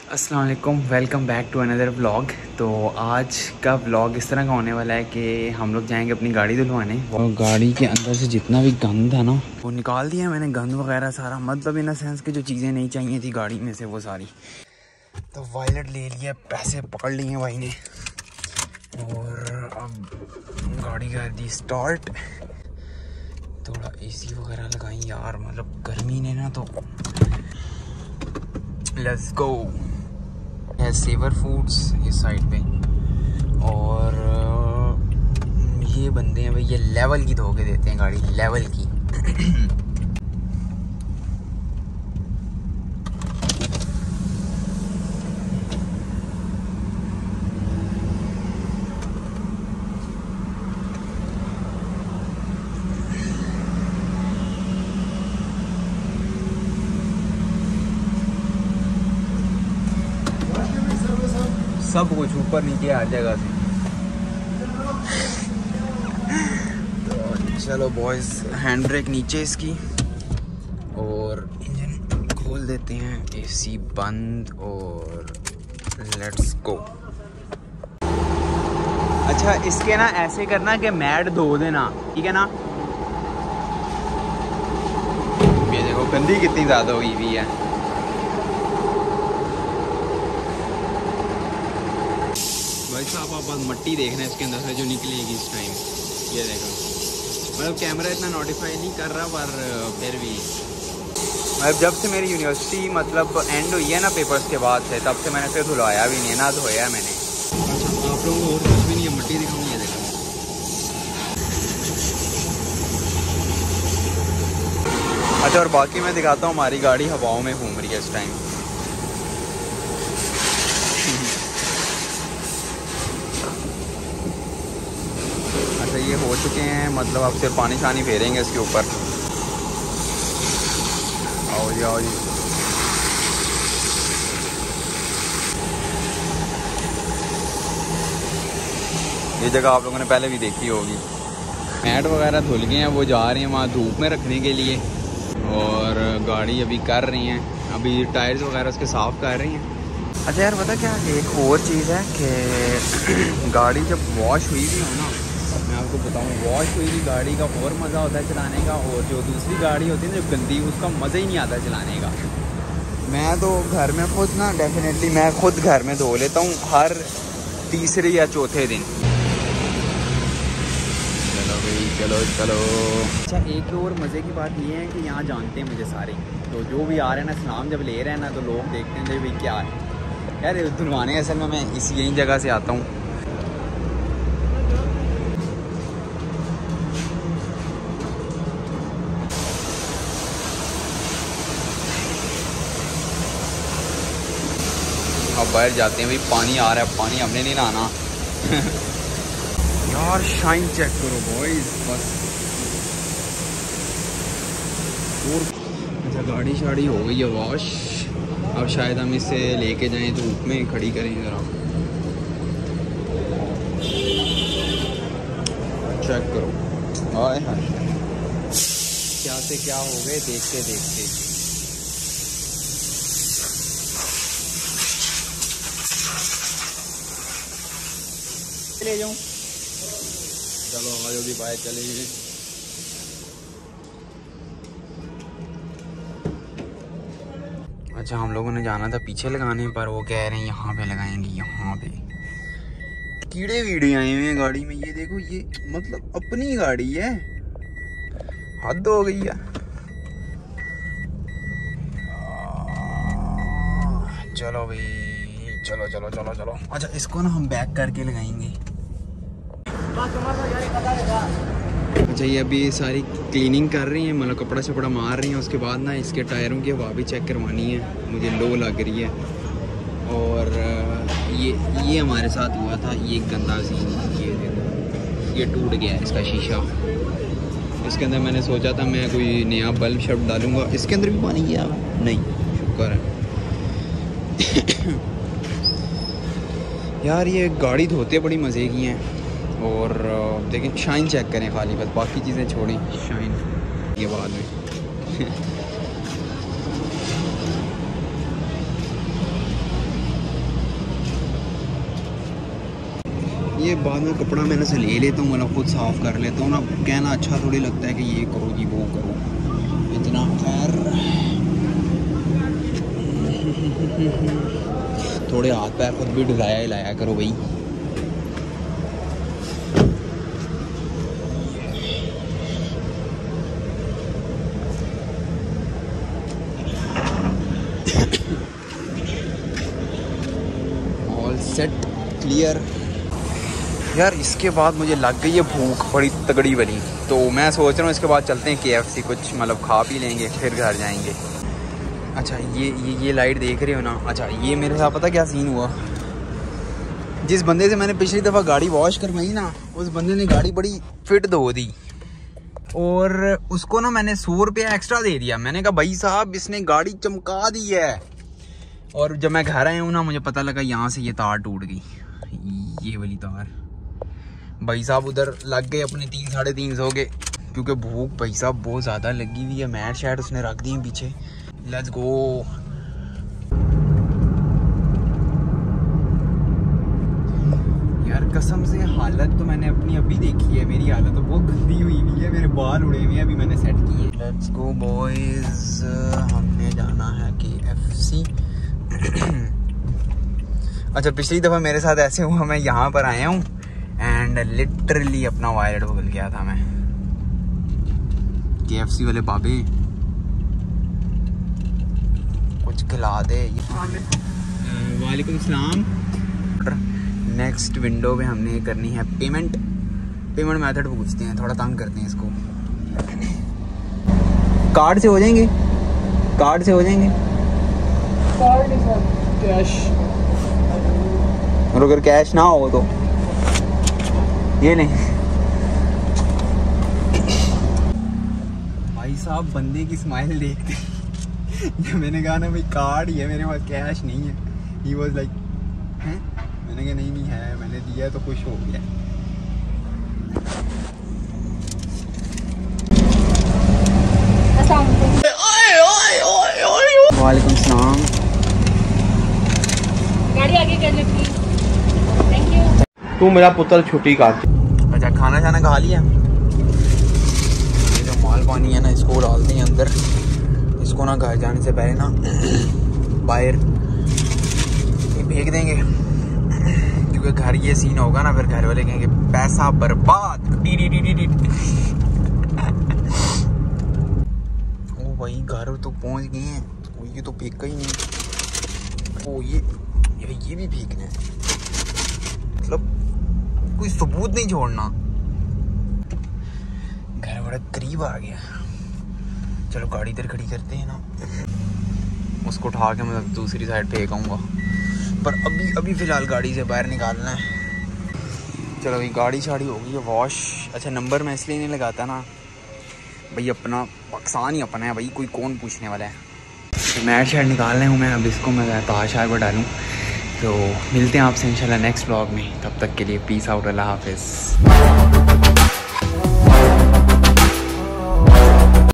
अस्सलाम वालेकुम, welcome back to another vlog. तो आज का व्लॉग इस तरह का होने वाला है कि हम लोग जाएंगे अपनी गाड़ी धुलवाने। वो गाड़ी के अंदर से जितना भी गंद है ना वो निकाल दिया मैंने, गंद वगैरह सारा, मतलब इन सेंस की जो चीज़ें नहीं चाहिए थी गाड़ी में से वो सारी। तो वायलेट ले लिया, पैसे पकड़ लिए भाई ने, और अब गाड़ी कर दी स्टार्ट। थोड़ा एसी वगैरह लगाई यार, मतलब गर्मी ने ना, तो लेट्स गो। है सेवर फूड्स इस साइड पे, और ये बंदे हैं भाई, ये लेवल की धो के देते हैं गाड़ी, लेवल की। सब कुछ ऊपर नीचे हर जगह से। चलो बॉयज, हैंड ब्रेक नीचे इसकी, और इंजन खोल देते हैं, एसी बंद, और लेट्स गो। अच्छा, इसके ना ऐसे करना कि मैट धो देना, ठीक है ना। ये देखो गंदी कितनी ज़्यादा हुई हुई है। भाई साहब आप बस मट्टी देखना है इसके अंदर से जो निकलेगी इस टाइम। ये देखो, मतलब कैमरा इतना नोटिफाई नहीं कर रहा, पर फिर भी मतलब जब से मेरी यूनिवर्सिटी मतलब एंड हुई है ना पेपर्स के बाद से, तब से मैंने इसे धुलवाया भी नहीं है, ना धोया मैंने। अच्छा, आप लोगों को और कुछ भी नहीं है, मट्टी दिखाऊंगी, ये देखो। अच्छा, और बाकी मैं दिखाता हूँ, हमारी गाड़ी हवाओं में घूम रही है इस टाइम। अच्छा, ये हो चुके हैं, मतलब अब सिर्फ पानी शानी फेरेंगे इसके ऊपर। आओ जी, आओ जी। ये जगह आप लोगों ने पहले भी देखी होगी। मैट वगैरह धुल गए हैं, वो जा रहे हैं वहाँ धूप में रखने के लिए, और गाड़ी अभी कर रही हैं, अभी टायर्स वगैरह उसके साफ़ कर रही हैं। अच्छा यार, पता क्या, एक और चीज़ है कि गाड़ी जब वॉश हुई भी हो ना, मैं आपको बताऊँ, वॉश हुई भी गाड़ी का और मज़ा होता है चलाने का, और जो दूसरी गाड़ी होती है ना जो गंदी, उसका मज़ा ही नहीं आता चलाने का। मैं तो घर में खुद ना, डेफिनेटली मैं खुद घर में धो लेता हूँ हर तीसरे या चौथे दिन। चलो भाई, चलो चलो। अच्छा, एक और मज़े की बात ये है कि यहाँ जानते हैं मुझे सारे, तो जो भी आ रहे हैं ना सलाम जब ले रहे हैं ना, तो लोग देखते हैं भाई क्या है यार धुलवाने। असल में मैं इस यही जगह से आता हूँ। अब बाहर जाते हैं भाई, पानी आ रहा है, पानी हमने नहीं नहाना। यार शाइन चेक करो बॉयज बस। और अच्छा, गाड़ी शाड़ी हो गई है वॉश, अब शायद हम इसे लेके जाएं धूप में खड़ी करें ज़रा। चेक करो, हाय हाय, क्या से क्या हो गए देखते देखते। ले जाऊं, चलो आज भी बाहर चलेंगे। अच्छा, हम लोगों ने जाना था पीछे लगाने, पर वो कह रहे हैं यहाँ पे लगाएंगे, यहाँ पे कीड़े वीड़े आए हुए हैं गाड़ी में। ये देखो, ये मतलब अपनी गाड़ी है, हद हो गई है। चलो भाई, चलो चलो चलो चलो। अच्छा, इसको ना हम बैक करके लगाएंगे। अच्छा, ये अभी सारी क्लीनिंग कर रही हैं, मतलब कपड़ा शपड़ा मार रही हैं, उसके बाद ना इसके टायरों की हवा भी चेक करवानी है, मुझे लो लग रही है। और ये हमारे साथ हुआ था, ये गंदा सीन, ये देखो, ये टूट गया है इसका शीशा। इसके अंदर मैंने सोचा था मैं कोई नया बल्ब शल्ब डालूंगा, इसके अंदर भी पानी गया नहीं, शुक्र है। यार ये गाड़ी धोते बड़ी मज़े की हैं। और देखें, शाइन चेक करें खाली, बस बाकी चीज़ें छोड़ें, शाइन ये बाद में। ये बाद में कपड़ा मैंने से ले लेता हूँ, मतलब खुद साफ़ कर लेता हूँ ना। कहना अच्छा थोड़ी लगता है कि ये करो जी वो करो इतना। खैर थोड़े हाथ पैर खुद भी ढुलाया ही लाया करो भाई। All set clear. यार इसके बाद मुझे लग गई है भूख बड़ी तगड़ी वाली, तो मैं सोच रहा हूँ इसके बाद चलते हैं KFC, कुछ मतलब खा पी लेंगे फिर घर जाएंगे। अच्छा ये लाइट देख रहे हो ना। अच्छा ये मेरे साथ पता क्या सीन हुआ, जिस बंदे से मैंने पिछली दफ़ा गाड़ी वॉश करवाई ना, उस बंदे ने गाड़ी बड़ी फिट धो दी और उसको ना मैंने 100 रुपया एक्स्ट्रा दे दिया। मैंने कहा भाई साहब इसने गाड़ी चमका दी है। और जब मैं घर आया हूँ ना, मुझे पता लगा यहाँ से ये तार टूट गई, ये वाली तार। भाई साहब उधर लग गए अपने 300-350 के, क्योंकि भूख भाई साहब बहुत ज़्यादा लगी हुई है। मैट शैट उसने रख दी है पीछे। Let's go. यार कसम से हालत तो मैंने अपनी अभी देखी है, मेरी हालत तो बहुत गंदी हुई है, मेरे बाल उड़े हुए हैं, अभी मैंने सेट किए। लेट्स गो बॉयज़, हमने जाना है KFC। अच्छा पिछली दफ़ा मेरे साथ ऐसे हुआ, मैं यहाँ पर आया हूँ एंड लिटरली अपना वॉलेट भूल गया था मैं। KFC वाले बाबे कुछ खिला दे। वालेकुम सलाम। नेक्स्ट विंडो पे हमने करनी है पेमेंट मेथड पूछते हैं, थोड़ा तंग करते हैं इसको। कार्ड से हो जाएंगे? कार्ड से हो जाएंगे? Card cash. और अगर कैश ना हो तो ये नहीं। भाई साहब बंदे की स्माइल देखते मैंने कहा ना भाई कार्ड ही है मेरे पास, कैश नहीं है। ही वाज लाइक हैं? मैंने कहा नहीं है, मैंने दिया तो खुश हो गया। वालेकुम सलाम। गाड़ी आगे कर लेती। Thank you. तू मेरा पुत्र छुट्टी काट। अच्छा खाना शाना खा लिया? ये जो माल पानी है ना, इसको डालते हैं अंदर। इसको ना घर जाने से पहले ना बाहर फेंक देंगे, क्योंकि घर ये सीन होगा ना फिर घर वाले कहेंगे पैसा बर्बाद। ओ भाई घर तो पहुंच गए हैं। ये तो फेंका ही नहीं। ओ ये भी फेंकना है, मतलब कोई सबूत नहीं छोड़ना। घर बड़ा करीब आ गया। चलो गाड़ी इधर खड़ी करते हैं ना, उसको उठा के मतलब दूसरी साइड फेंकाऊंगा, पर अभी फ़िलहाल गाड़ी से बाहर निकालना है। चलो भाई गाड़ी शाड़ी हो गई है वॉश। अच्छा नंबर मैं इसलिए नहीं लगाता ना भाई, अपना पाकिस्तान ही अपना है भाई, कोई कौन पूछने वाला है। मैट शैट निकालने हूँ मैं, अब इसको मैं तार शार पर डालूँ। तो मिलते हैं आपसे इंशाल्लाह नेक्स्ट व्लॉग में, तब तक के लिए पीस आउट, अल्लाह हाफिज़।